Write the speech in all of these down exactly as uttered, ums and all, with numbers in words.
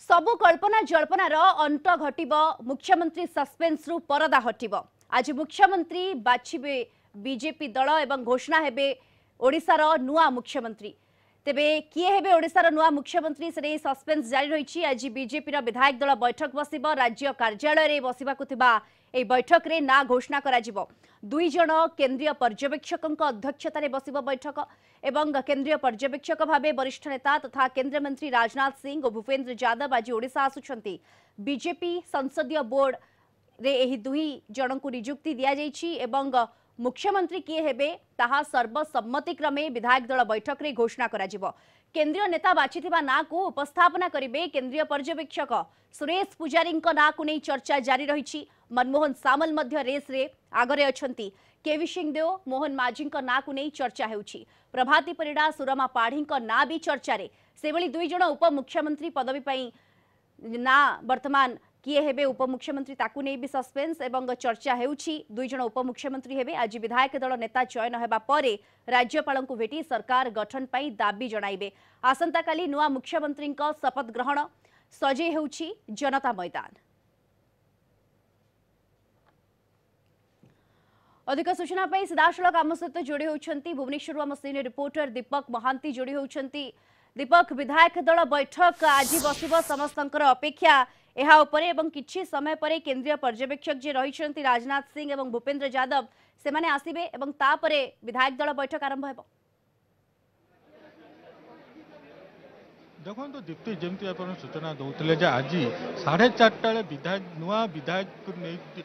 सबु कल्पना जल्पनार अंत घटिब मुख्यमंत्री सस्पेन्स रु परदा हटिब। आज मुख्यमंत्री बाछिबे बीजेपी दल एवं घोषणा हेबे ओडिशार नुआ मुख्यमंत्री। तेबे किए हेबे ओडिशार नुआ मुख्यमंत्री से सस्पेन्स जारी रही। आज बीजेपी विधायक दल बैठक बसिब। राज्य कार्यालय रे बसिबाकु थिबा ए बैठक रे ना घोषणा करा जिवो। दुई जन केंद्रीय पर्यवेक्षक अध्यक्षतार बसिब बैठक एवं केंद्रीय पर्यवेक्षक भावे वरिष्ठ नेता तथा केंद्र मंत्री राजनाथ सिंह और भूपेन्द्र यादव आज ओडिशा आसुछंती। बीजेपी संसदीय बोर्ड रे एही दुई जन को नियुक्ति दिया जाइछि एवं मुख्यमंत्री किए हेबे ताहा सर्वसम्मति क्रमे विधायक दल बैठक रे घोषणा करा जिवो। केंद्रीय नेता बाछिथिबा ना को उपस्थापना करिवे केंद्रीय पर्यवेक्षक सुरेश पुजारी ना को नहीं चर्चा जारी रही। मनमोहन सामल मध्य रेस रे आगरे अछंती। केवी सिंहदेव मोहन माझी ना को नहीं चर्चा हेउछि। प्रभाती परिडा सुरमा पाढ़ी ना भी चर्चा रे। सेभली दुई जन उपमुख्यमंत्री पदवी पई ना वर्तमान किए हेबे उपमुख्यमंत्री ताकू नहीं भी सस्पेंस एवं चर्चा हेउछि। दुई जन उपमुख्यमंत्री हेबे। आज विधायक दल नेता चयन हेबा परे राज्यपाल को भेटी सरकार गठन पई दाबी जणाइबे। आसंता काली नुआ मुख्यमंत्री शपथ ग्रहण सजे हेउछि जनता मैदान। अधिक सूचना पाई सीधासलख आम सहित जोड़ी होती भुवनेश्वर आम सीनियर रिपोर्टर दीपक महांती जोड़ी होती। दीपक, विधायक दल बैठक आज बसिब समस्त अपेक्षा एहा उपरे एवं किछि समय परे केंद्रीय पर्यवेक्षक जे रही राजनाथ सिंह एवं भूपेन्द्र यादव से माने आसिबे एवं तापरे विधायक दल बैठक आरंभ हेबो। देखो दीप्ति जमी आप सूचना दौले आज साढ़े चार्टा विधायक नुआ विधायक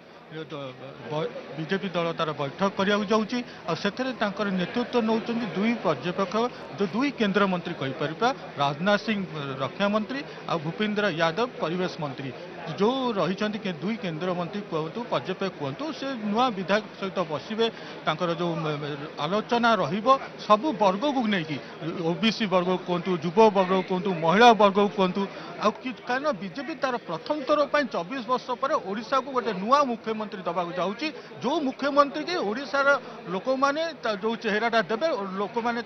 बीजेपी दल तार बैठक करने जाऊँगी और नेतृत्व नौ दुई पर्यवेक्षक जो दुई केंद्र मंत्री कहीपर राजनाथ सिंह रक्षा मंत्री और भूपेन्द्र यादव परिवेश मंत्री जो रही दुई केंद्र मंत्री कहतु पर्यवेक्षक कहतु से नुआ विधायक सहित बसवे जो आलोचना रबू वर्ग को लेकिन ओबीसी वर्ग कहतु युव वर्ग कहतु महिला वर्ग कहतु कारण बीजेपी तार प्रथम थर पर चौबीस वर्ष पर ओडिशा को गोटे नुआ मुख्यमंत्री दबा जाऊँगी जो मुख्यमंत्री की ओडिशार लोक मैंने जो चेहराटा देवे लोक मैंने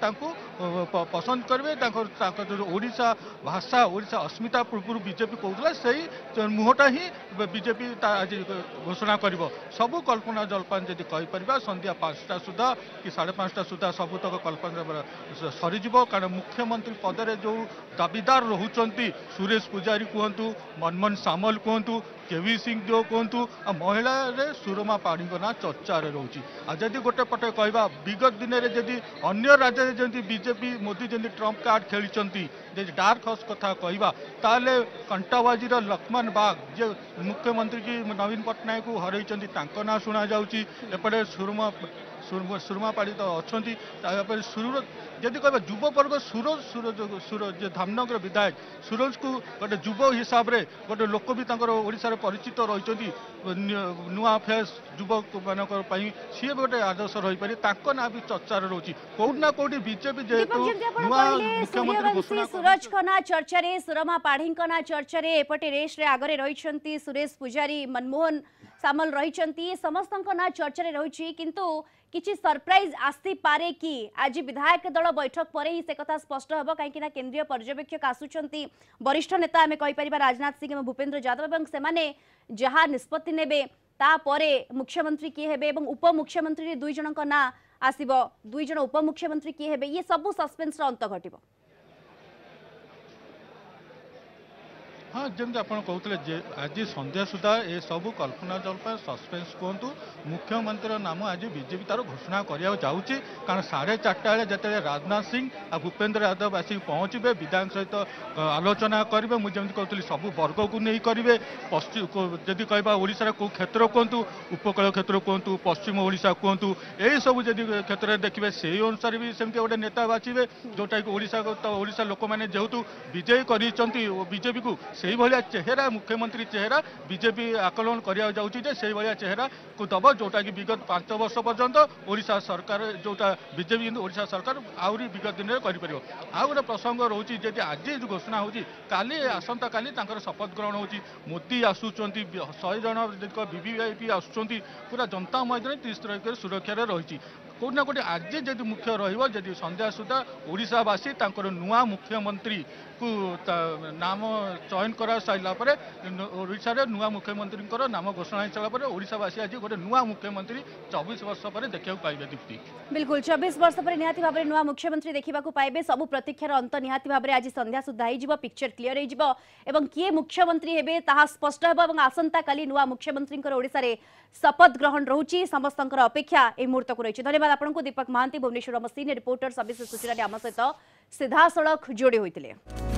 पसंद करेंगे जो ओडिशा भाषा ओडिशा अस्मिता पूर्व बीजेपी कहूला से मुहटा ही बीजेपी आज घोषणा कर सबू कल्पना जल्पन जदि कहीपर संध्या पांचटा सुधा कि साढ़े पांचटा सुधा सबुतक कल्पना सरीज कारण मुख्यमंत्री पदरे जो दाबीदार रोचंती सुरेश पुजारी कहतु मनमोहन सामल कहतु केवी सिंह जो कहतु आ महिला रे सुरमा पाढ़ी ना चर्चा रोचे। जदि गोटे पटे कहवा विगत दिन में जदि अन्य राज्य जमी बीजेपी मोदी जमी ट्रम्प कार्ड खेली डार्क हॉर्स कथा कहवा ताले कंटाबाजी लक्ष्मण बाग जे मुख्यमंत्री की नवीन पट्टनायक को हरई ना शुणा जापटे सुरमा सुरमा पाड़ी तो अच्छा सुर जदि कह युव वर्ग सूरज सूरज सूरज धामनगर विधायक सूरज को गोटे युव हिसाब से गोटे लोक भी ओडिशार परिचित रही नुआ फेस युवक मानक सी गोटे आदर्श रही पारे ना भी चर्चा रोचे कौटना कौटी बीजेपी जेहेतु नुआ मुख्यमंत्री सूरज ना चर्चा रे सुरमा पाढ़ी ना चर्चा रे एपटे रेस रे आगरे रही सुरेश पुजारी मनमोहन सामल रही समस्त ना चर्चा रे रही किंतु किछि सरप्राइज आसी पारे कि आज विधायक दल बैठक पर ही से कथा स्पष्ट हेबो कहीं केंद्रीय पर्यवेक्षक आसुचंती वरिष्ठ नेता आमे कहि परिबा राजनाथ सिंह एवं भूपेन्द्र यादव एवं से माने जहा निष्पत्ति नेबे ता परे मुख्यमंत्री किए हेबे एवं उपमुख्यमंत्री दुई जनक ना आसीबो दुई जन उपमुख्यमंत्री किए हेबे ये सब सस्पेंस रो अंत घटिबो। हाँ जमी आप कहते आज संध्या सुधा ये सब कल्पना जल्पना सस्पेंस कहतु मुख्यमंत्री नाम आज बीजेपी तार घोषणा करा जाऊँगी कारण साढ़े चार्टा बेले राजनाथ सिंह और भूपेन्द्र यादव आसिक पहुँचे विधायक सहित आलोचना करेंगे मुझे कहती सब वर्ग को नहीं करेंगे पश्चिम जदि कहवा ओडिशार कौ क्षेत्र कहतु उपकूल क्षेत्र कहतु पश्चिम ओडिशा कहतु यही सब जदि क्षेत्र में देखिए से अनुसार भी सेमती गोटे नेता बाछिबे जोटा कि ओडिशा तो ओडिशा लोक मैंने जेहेतु विजयी करी बीजेपी को से भाया चेहरा मुख्यमंत्री चेहरा बीजेपी आकलन करा से भाया चेहरा को दब जोटा कि विगत पांच वर्ष पर्यंत ओडिशा सरकार जोटा बीजेपी ओडिशा सरकार आहरी विगत दिन में कर आउ गोटे प्रसंग रोचे जब आज जो घोषणा होती काली आसंता काली शपथ ग्रहण होती मोदी आसुंच शहे जन बीवीआईपी आसुँच पूरा जनता मैदान तीस तरह सुरक्षा रही कोना कोटी आज जदि मुख्य रहिबो जदि संध्या सुधा ओडिशावासी तांकर नुआ मुख्यमंत्री को नाम चयन करा साइला परे ओडिशा रे नुआ मुख्यमंत्री नाम घोषणा हो सारा परे ओडिशावासी आज गोटे नुआ मुख्यमंत्री चौबीस वर्ष पर देखा पाइबे दीप्ति। बिल्कुल चौबीस वर्ष पर निहाती भाव में नुआ मुख्यमंत्री देखा पाइबे सबु प्रतीक्षार अंत निहाती भाव में आज संध्या सुधा हो पिक्चर क्लियर हो किए मुख्यमंत्री हेबे ताहा स्पष्ट हेबो एवं आसंता काली नुआ मुख्यमंत्री ओडिशा रे शपथ ग्रहण रहुची समस्तंकर अपेक्षा ए मुहूर्त को रही। धन्यवाद आपको दीपक महांती भुवनेश्वर सीनियर रिपोर्टर सविशेष सूचना आम सहित सीधा सड़क जोड़ी होते।